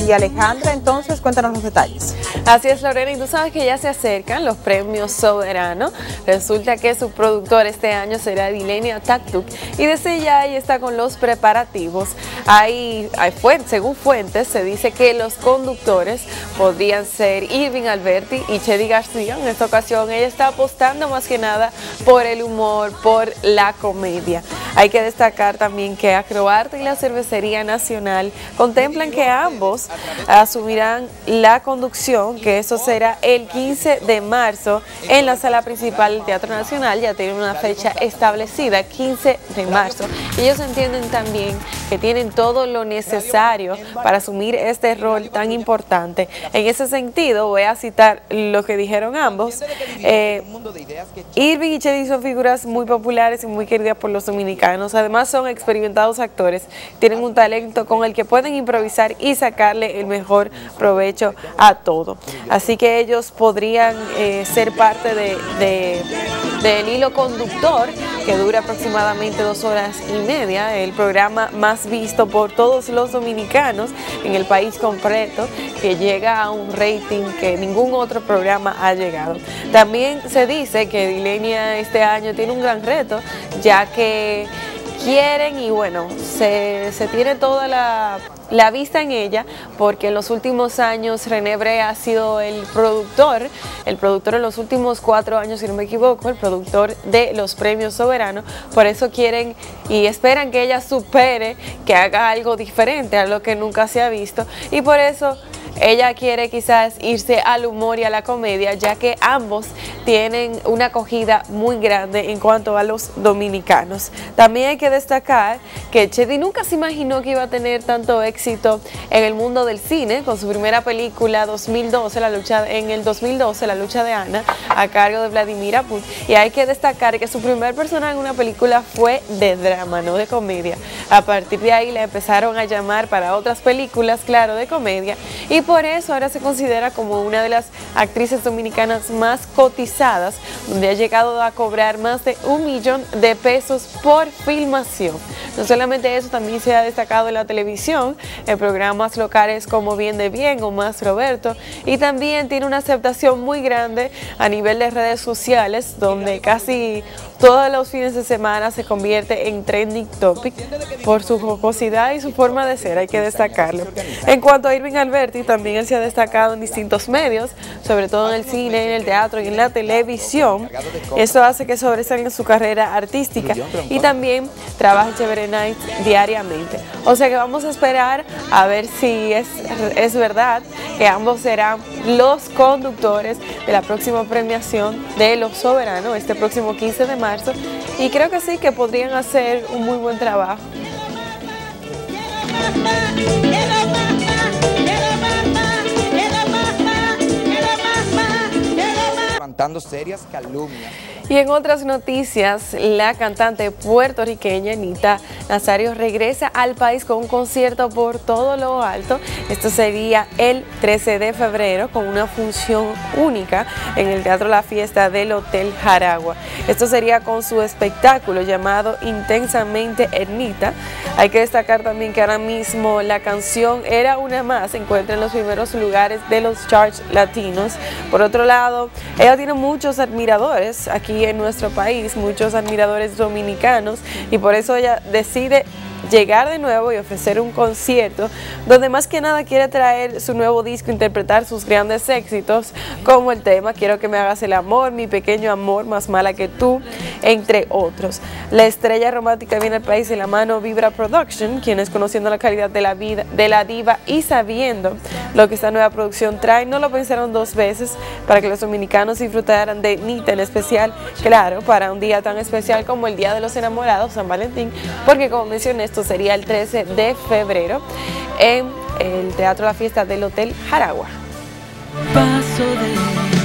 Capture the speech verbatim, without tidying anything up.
Y Alejandra, entonces, cuéntanos los detalles. Así es, Lorena, y tú sabes que ya se acercan los premios Soberano. Resulta que su productor este año será Dilenia Taktuk y desde ya ella está con los preparativos. Hay, hay fuentes, según fuentes, se dice que los conductores podrían ser Irving Alberti y Chedi García. En esta ocasión ella está apostando más que nada por el humor, por la comedia. Hay que destacar también que Acroarte y la Cervecería Nacional contemplan que ambos asumirán la conducción, que eso será el quince de marzo en la sala principal del Teatro Nacional. Ya tienen una fecha establecida, quince de marzo. Ellos entienden también que tienen todo lo necesario para asumir este rol tan importante. En ese sentido, voy a citar lo que dijeron ambos. Eh, Irving y Chedi son figuras muy populares y muy queridas por los dominicanos. Además, son experimentados actores, tienen un talento con el que pueden improvisar y sacarle el mejor provecho a todo. Así que ellos podrían eh, ser parte de, de, del hilo conductor, que dura aproximadamente dos horas y media, el programa más visto por todos los dominicanos en el país completo, que llega a un rating que ningún otro programa ha llegado. También se dice que Dilenia este año tiene un gran reto, ya que quieren y bueno, se, se tiene toda la, la vista en ella, porque en los últimos años René Brea ha sido el productor, el productor en los últimos cuatro años, si no me equivoco, el productor de los premios Soberano. Por eso quieren y esperan que ella supere, que haga algo diferente a lo que nunca se ha visto, y por eso ella quiere quizás irse al humor y a la comedia, ya que ambos tienen una acogida muy grande en cuanto a los dominicanos. También hay que destacar que Chedi nunca se imaginó que iba a tener tanto éxito en el mundo del cine, con su primera película dos mil doce, la lucha, en el dos mil doce, La lucha de Ana, a cargo de Vladimir Apud. Y hay que destacar que su primer personaje en una película fue de drama, no de comedia. A partir de ahí le empezaron a llamar para otras películas, claro, de comedia, y por eso ahora se considera como una de las actrices dominicanas más cotizadas, donde ha llegado a cobrar más de un millón de pesos por filmación. No solamente eso, también se ha destacado en la televisión, en programas locales como Bien de Bien o Más Roberto, y también tiene una aceptación muy grande a nivel de redes sociales, donde casi todos los fines de semana se convierte en trending topic por su jocosidad y su forma de ser, hay que destacarlo. En cuanto a Irving Alberti, también él se ha destacado en distintos medios, sobre todo en el cine, en el teatro y en la televisión. Eso hace que sobresalga en su carrera artística y también trabaja en Chévere Night diariamente. O sea que vamos a esperar a ver si es, es verdad que ambos serán los conductores de la próxima premiación de Los Soberanos este próximo quince de marzo, y creo que sí, que podrían hacer un muy buen trabajo. Levantando serias calumnias. Y en otras noticias, la cantante puertorriqueña Anita Nazario regresa al país con un concierto por todo lo alto. Esto sería el trece de febrero con una función única en el Teatro La Fiesta del Hotel Jaragua. Esto sería con su espectáculo llamado Intensamente Ernita. Hay que destacar también que ahora mismo la canción Era una más se encuentra en los primeros lugares de los charts latinos. Por otro lado, ella tiene muchos admiradores aquí en nuestro país, muchos admiradores dominicanos, y por eso ella decide llegar de nuevo y ofrecer un concierto donde más que nada quiere traer su nuevo disco, interpretar sus grandes éxitos, como el tema Quiero que me hagas el amor, Mi pequeño amor, Más mala que tú, entre otros. La estrella romántica viene al país de la mano Vibra Production, quienes, conociendo la calidad de la vida de la diva y sabiendo lo que esta nueva producción trae, no lo pensaron dos veces para que los dominicanos disfrutaran de Nita, en especial, claro, para un día tan especial como el Día de los Enamorados, San Valentín, porque como mencioné, esto sería el trece de febrero en el Teatro La Fiesta del Hotel Jaragua. Paso de